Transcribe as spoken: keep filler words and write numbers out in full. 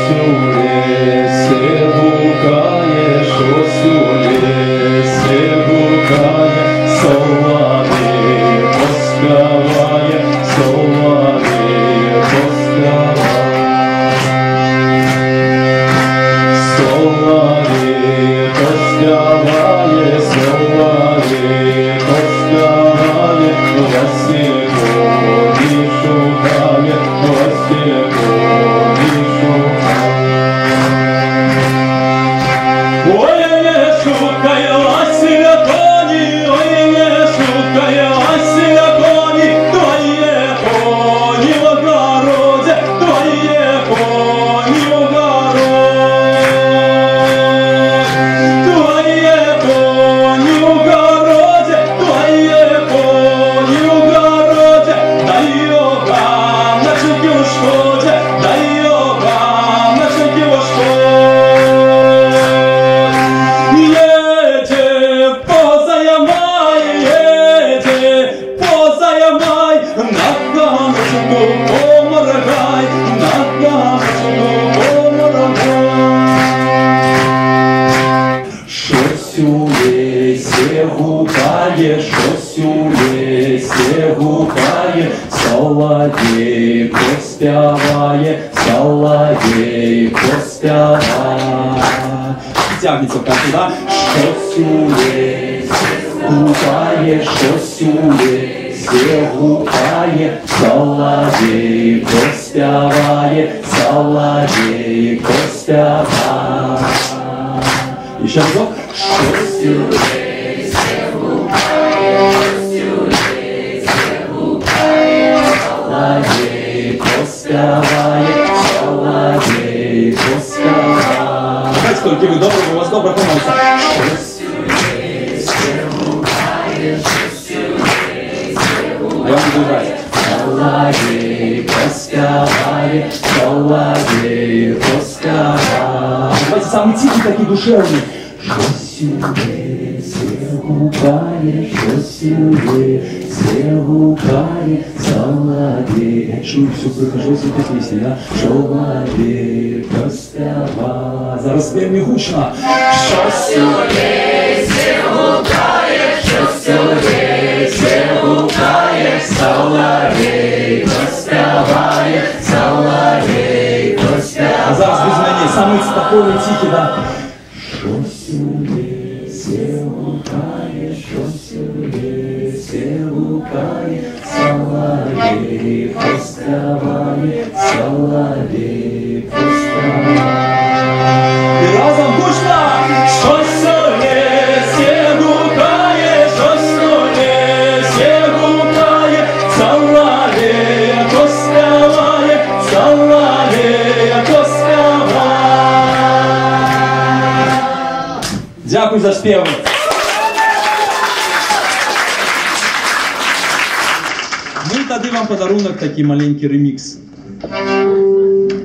Тягнется в конце, да? Шосюле, гукає, шосюле, все гукає, соловей поспяває, соловей поспяває. Еще разок. Шосюле, все гукає, шосюле, все гукає, соловей поспяває, соловей поспяває. Давайте только вы добрые, у вас добрая команда. А я буду играть. Соловей поспявает, соловей поспявает. Давайте самые тихие, такие душевные. Шосюле, все гукает, шосюле, все гукает, соловей. Я чую, все прихожу с этой песни, да? Соловей поспявает. Зараз вельми гучно. Шосюле, все гукает, шосюле, все гукает, соловей поспявает, соловей поспявает. А зараз без меня самый спокойный, тихий, да? Шосюле, все гукает, шосюле, все гукает, соловей поспявает, соловей поспявает. И разом гучно! Шосюле, все гукает, шосюле, все гукает, соловей поспявает, соловей поспявает. Дякую за спеви. Ну і тоді вам подарунок, такий маленький ремікс.